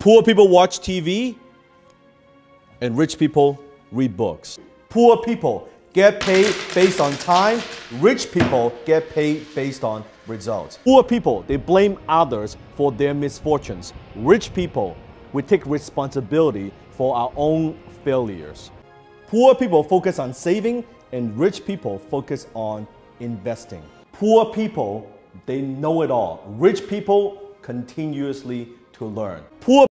Poor people watch TV, and rich people read books. Poor people get paid based on time. Rich people get paid based on results. Poor people, they blame others for their misfortunes. Rich people, we take responsibility for our own failures. Poor people focus on saving, and rich people focus on investing. Poor people, they know it all. Rich people continuously to learn. Poor